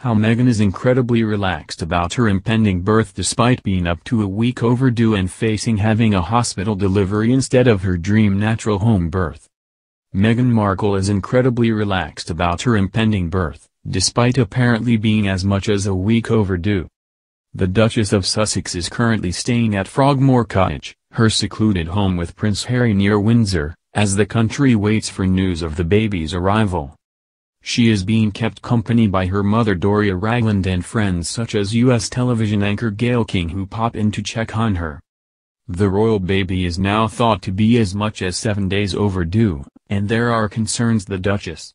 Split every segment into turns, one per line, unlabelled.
How Meghan is incredibly relaxed about her impending birth despite being up to a week overdue and facing having a hospital delivery instead of her dream natural home birth. Meghan Markle is incredibly relaxed about her impending birth, despite apparently being as much as a week overdue. The Duchess of Sussex is currently staying at Frogmore Cottage, her secluded home with Prince Harry near Windsor, as the country waits for news of the baby's arrival. She is being kept company by her mother Doria Ragland and friends such as U.S. television anchor Gayle King who pop in to check on her. The royal baby is now thought to be as much as 7 days overdue, and there are concerns the Duchess,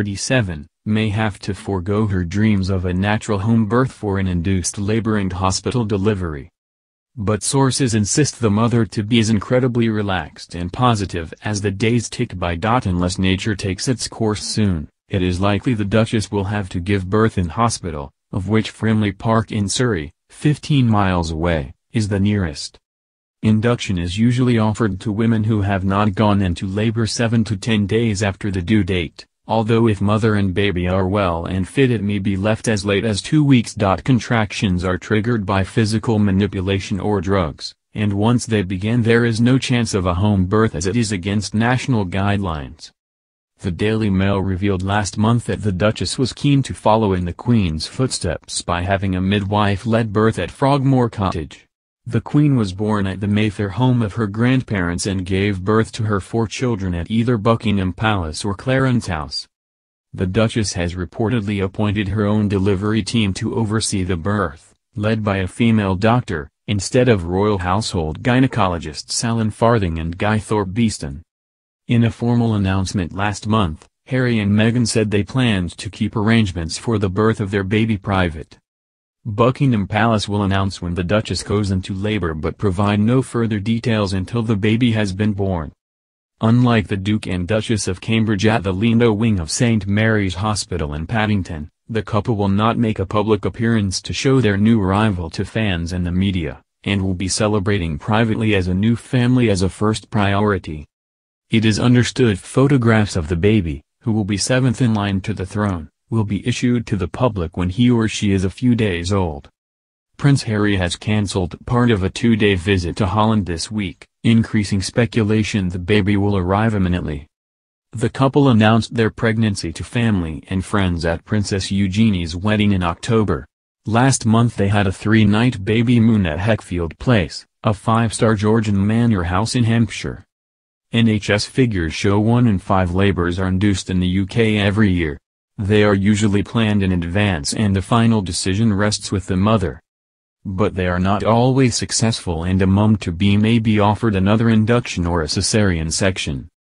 37, may have to forego her dreams of a natural home birth for an induced labor and hospital delivery. But sources insist the mother to be as incredibly relaxed and positive as the days tick by. Unless nature takes its course soon, it is likely the Duchess will have to give birth in hospital, of which Frimley Park in Surrey, 15 miles away, is the nearest. Induction is usually offered to women who have not gone into labor 7 to 10 days after the due date, although if mother and baby are well and fit it may be left as late as 2 weeks. Contractions are triggered by physical manipulation or drugs, and once they begin there is no chance of a home birth as it is against national guidelines. The Daily Mail revealed last month that the Duchess was keen to follow in the Queen's footsteps by having a midwife-led birth at Frogmore Cottage. The Queen was born at the Mayfair home of her grandparents and gave birth to her 4 children at either Buckingham Palace or Clarence House. The Duchess has reportedly appointed her own delivery team to oversee the birth, led by a female doctor, instead of royal household gynecologists Alan Farthing and Guy Thorpe Beeston. In a formal announcement last month, Harry and Meghan said they planned to keep arrangements for the birth of their baby private. Buckingham Palace will announce when the Duchess goes into labor but provide no further details until the baby has been born. Unlike the Duke and Duchess of Cambridge at the Lindo wing of St Mary's Hospital in Paddington, the couple will not make a public appearance to show their new arrival to fans and the media, and will be celebrating privately as a new family as a first priority. It is understood photographs of the baby, who will be 7th in line to the throne, will be issued to the public when he or she is a few days old. Prince Harry has cancelled part of a 2-day visit to Holland this week, increasing speculation the baby will arrive imminently. The couple announced their pregnancy to family and friends at Princess Eugenie's wedding in October. Last month they had a 3-night baby moon at Heckfield Place, a 5-star Georgian manor house in Hampshire. NHS figures show 1 in 5 labours are induced in the UK every year. They are usually planned in advance and the final decision rests with the mother. But they are not always successful and a mum-to-be may be offered another induction or a cesarean section.